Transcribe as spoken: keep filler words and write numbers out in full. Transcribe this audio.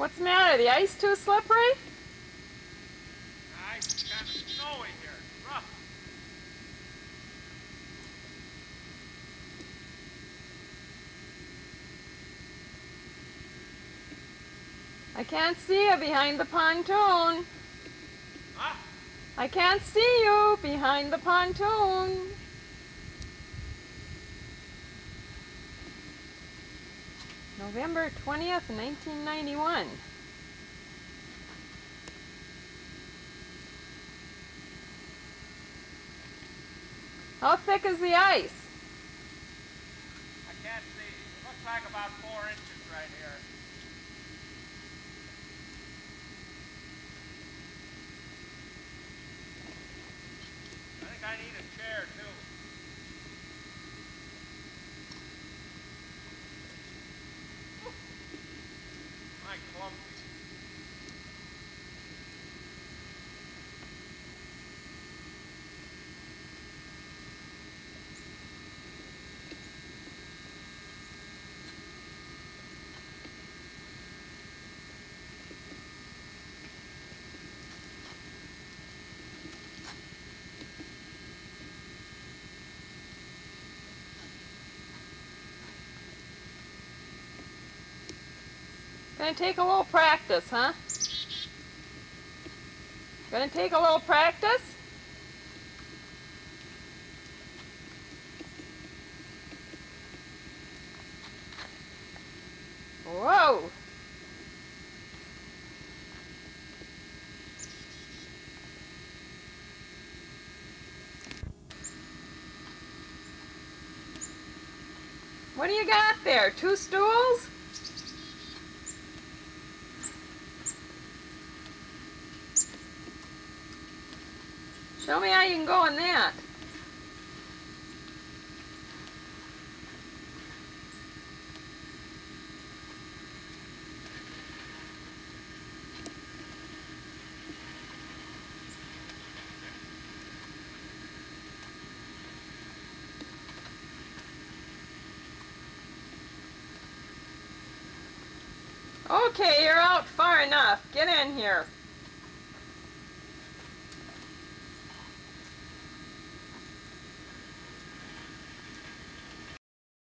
What's the matter? The ice too slippery? The ice is kind of snowy here. It's rough. I can't see you behind the pontoon. Huh? I can't see you behind the pontoon. November twentieth, nineteen ninety-one. How thick is the ice? I can't see. It looks like about four inches right here. I think I need a chair too. My clumsy. Gonna take a little practice, huh? Gonna take a little practice? Whoa! What do you got there? Two stools? Show me how you can go in that. Okay, you're out far enough. Get in here.